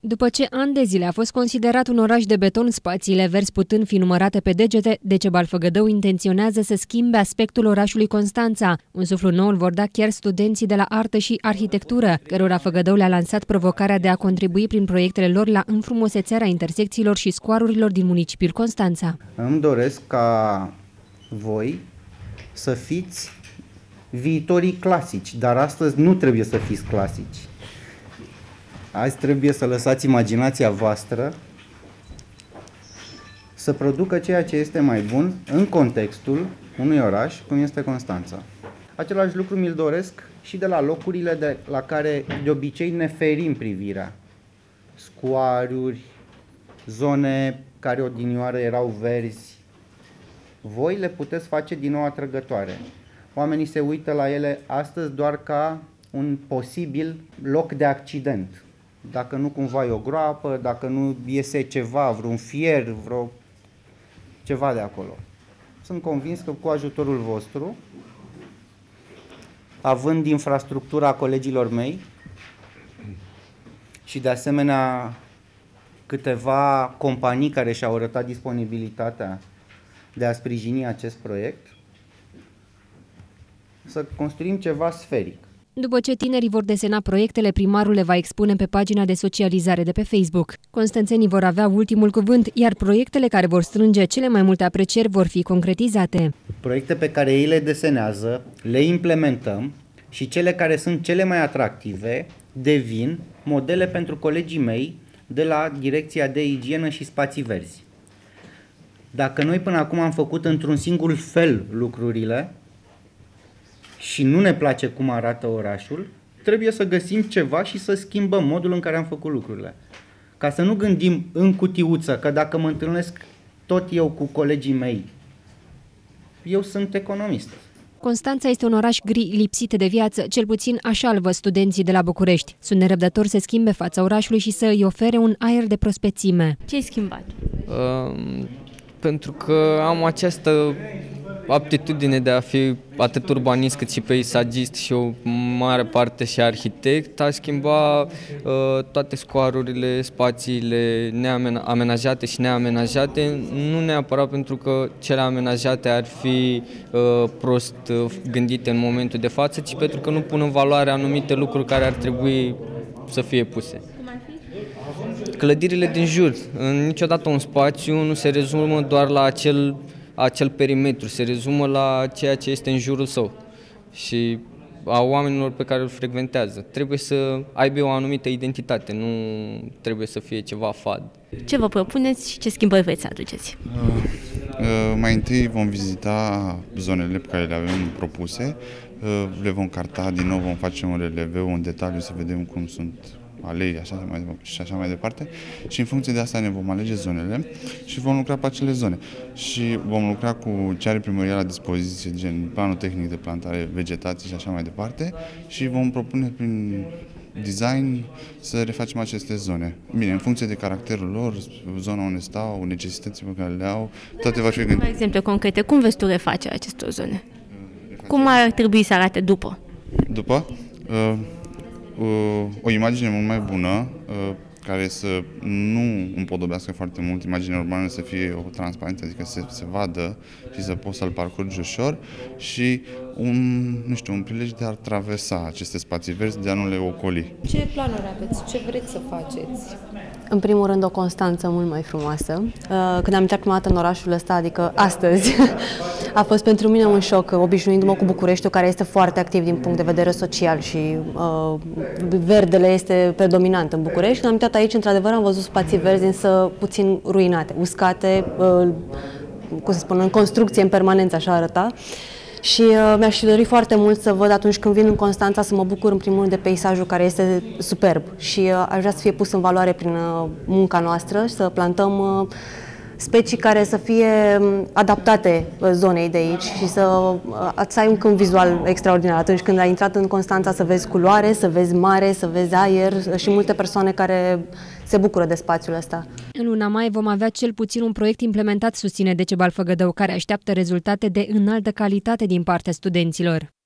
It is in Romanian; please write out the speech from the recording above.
După ce ani de zile a fost considerat un oraș de beton, spațiile verzi putând fi numărate pe degete, Decebal Făgădău intenționează să schimbe aspectul orașului Constanța. Un suflu nou îl vor da chiar studenții de la artă și arhitectură, cărora Făgădău le-a lansat provocarea de a contribui prin proiectele lor la înfrumusețarea intersecțiilor și scoarurilor din municipiul Constanța. Îmi doresc ca voi să fiți viitorii clasici, dar astăzi nu trebuie să fiți clasici. Azi trebuie să lăsați imaginația voastră să producă ceea ce este mai bun în contextul unui oraș cum este Constanța. Același lucru mi-l doresc și de la locurile la care de obicei ne ferim privirea. Scoaruri, zone care odinioară erau verzi. Voi le puteți face din nou atrăgătoare. Oamenii se uită la ele astăzi doar ca un posibil loc de accident. Dacă nu cumva e o groapă, dacă nu iese ceva, vreun fier, ceva de acolo. Sunt convins că cu ajutorul vostru, având infrastructura colegilor mei și de asemenea câteva companii care și-au arătat disponibilitatea de a sprijini acest proiect, să construim ceva sferic. După ce tinerii vor desena proiectele, primarul le va expune pe pagina de socializare de pe Facebook. Constanțenii vor avea ultimul cuvânt, iar proiectele care vor strânge cele mai multe aprecieri vor fi concretizate. Proiecte pe care ei le desenează, le implementăm și cele care sunt cele mai atractive devin modele pentru colegii mei de la Direcția de Igienă și Spații Verzi. Dacă noi până acum am făcut într-un singur fel lucrurile, și nu ne place cum arată orașul, trebuie să găsim ceva și să schimbăm modul în care am făcut lucrurile. Ca să nu gândim în cutiuță că dacă mă întâlnesc tot eu cu colegii mei, eu sunt economist. Constanța este un oraș gri, lipsit de viață, cel puțin așa îl văd studenții de la București. Sunt nerăbdători să schimbe fața orașului și să îi ofere un aer de prospețime. Ce ai schimbat? Pentru că am această aptitudine de a fi atât urbanist cât și peisagist și o mare parte și arhitect, aș schimba toate scoarurile, spațiile amenajate și neamenajate, nu neapărat pentru că cele amenajate ar fi prost gândite în momentul de față, ci pentru că nu pun în valoare anumite lucruri care ar trebui să fie puse. Clădirile din jur. Niciodată un spațiu nu se rezumă doar la acel perimetru, se rezumă la ceea ce este în jurul său și a oamenilor pe care îl frecventează. Trebuie să aibă o anumită identitate, nu trebuie să fie ceva fad. Ce vă propuneți și ce schimbări vreți aduceți? Mai întâi vom vizita zonele pe care le avem propuse, le vom carta, din nou vom face un releveu, un detaliu, să vedem cum sunt alei și așa mai departe și în funcție de asta ne vom alege zonele și vom lucra pe acele zone și vom lucra cu ce are primăria la dispoziție, gen planul tehnic de plantare, vegetație și așa mai departe și vom propune prin design să refacem aceste zone. Bine, în funcție de caracterul lor, zona unde stau, necesitățile pe care le au, toate vor fi gândite. Mai exemple concrete, cum vezi tu refacerea acestor zone? Cum ar trebui să arate după? După? O imagine mult mai bună, care să nu împodobească foarte mult, imaginea urbană să fie o transparență, adică să se vadă și să poți să-l parcurgi ușor și un prilej de a traversa aceste spații verzi, de a nu le ocoli. Ce planuri aveți? Ce vreți să faceți? În primul rând o Constanță mult mai frumoasă. Când am intrat prima dată în orașul ăsta, adică astăzi, a fost pentru mine un șoc, obișnuindu-mă cu Bucureștiul, care este foarte activ din punct de vedere social și verdele este predominant în București. Când am intrat aici, într-adevăr, am văzut spații verzi, însă puțin ruinate, uscate, cum să spun, în construcție, în permanență, așa arăta. Și mi-aș dori foarte mult să văd atunci când vin în Constanța să mă bucur în primul rând de peisajul care este superb și aș vrea să fie pus în valoare prin munca noastră și să plantăm specii care să fie adaptate zonei de aici și să ai un câmp vizual extraordinar. Atunci când ai intrat în Constanța să vezi culoare, să vezi mare, să vezi aer și multe persoane care se bucură de spațiul ăsta. În luna mai vom avea cel puțin un proiect implementat, susține Decebal Făgădău, care așteaptă rezultate de înaltă calitate din partea studenților.